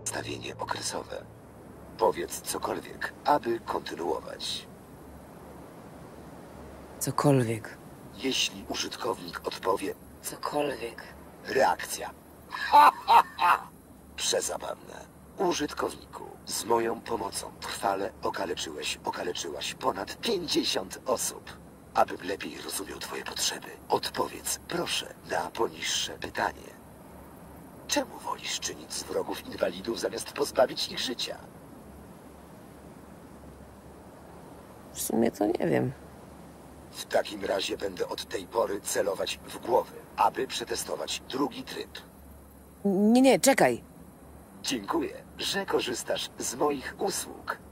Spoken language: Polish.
Stawienie okresowe. Powiedz cokolwiek, aby kontynuować. Cokolwiek. Jeśli użytkownik odpowie Cokolwiek. reakcja. Przezabawne. Użytkowniku, z moją pomocą trwale okaleczyłaś ponad 50 osób. Abym lepiej rozumiał twoje potrzeby, odpowiedz proszę na poniższe pytanie. Czemu wolisz czynić z wrogów inwalidów zamiast pozbawić ich życia? W sumie to nie wiem. W takim razie będę od tej pory celować w głowy, aby przetestować drugi tryb. Nie, czekaj. Dziękuję, że korzystasz z moich usług.